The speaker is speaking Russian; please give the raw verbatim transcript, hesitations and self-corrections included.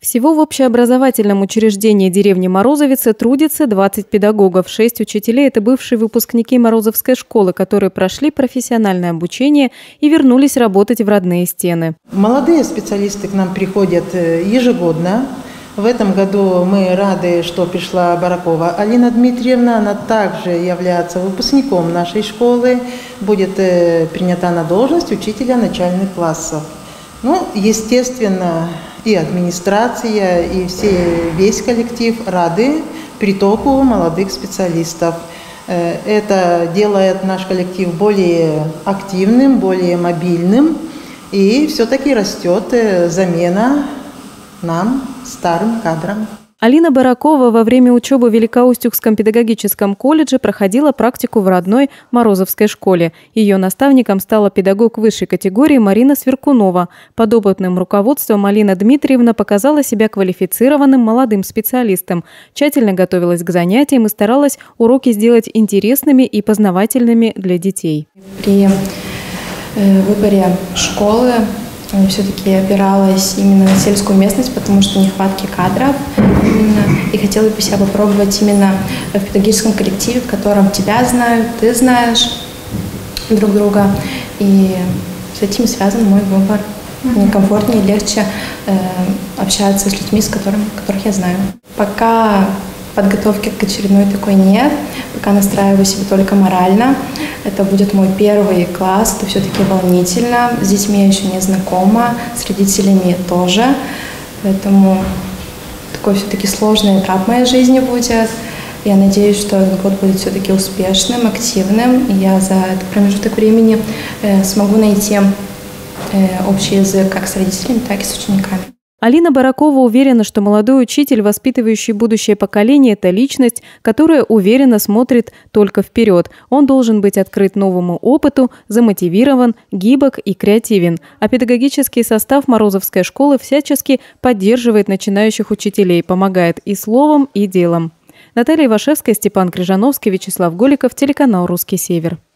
Всего в общеобразовательном учреждении деревни Морозовицы трудится двадцать педагогов. Шесть учителей – это бывшие выпускники Морозовской школы, которые прошли профессиональное обучение и вернулись работать в родные стены. Молодые специалисты к нам приходят ежегодно. В этом году мы рады, что пришла Баракова Алина Дмитриевна. Она также является выпускником нашей школы, будет принята на должность учителя начальных классов. Ну, естественно, и администрация, и все, весь коллектив рады притоку молодых специалистов. Это делает наш коллектив более активным, более мобильным, и все-таки растет замена нам, старым кадрам. Алина Баракова во время учебы в Великоустюгском педагогическом колледже проходила практику в родной Морозовской школе. Ее наставником стала педагог высшей категории Марина Сверкунова. Под опытным руководством Алина Дмитриевна показала себя квалифицированным молодым специалистом. Тщательно готовилась к занятиям и старалась уроки сделать интересными и познавательными для детей. При выборе школы все-таки опиралась именно на сельскую местность, потому что нехватки кадров именно. И хотела бы себя попробовать именно в педагогическом коллективе, в котором тебя знают, ты знаешь друг друга. И с этим связан мой выбор. Мне комфортнее и легче э, общаться с людьми, с которыми, которых я знаю. Пока подготовки к очередной такой нет, пока настраиваю себя только морально. Это будет мой первый класс, это все-таки волнительно. С детьми я еще не знакома, с родителями тоже. Поэтому такой все-таки сложный этап в моей жизни будет. Я надеюсь, что этот год будет все-таки успешным, активным. И я за этот промежуток времени э, смогу найти э, общий язык как с родителями, так и с учениками. Алина Баракова уверена, что молодой учитель, воспитывающий будущее поколение, – это личность, которая уверенно смотрит только вперед. Он должен быть открыт новому опыту, замотивирован, гибок и креативен. А педагогический состав Морозовской школы всячески поддерживает начинающих учителей, помогает и словом, и делом. Наталья Ивашевская, Степан Крижановский, Вячеслав Голиков, телеканал «Русский Север».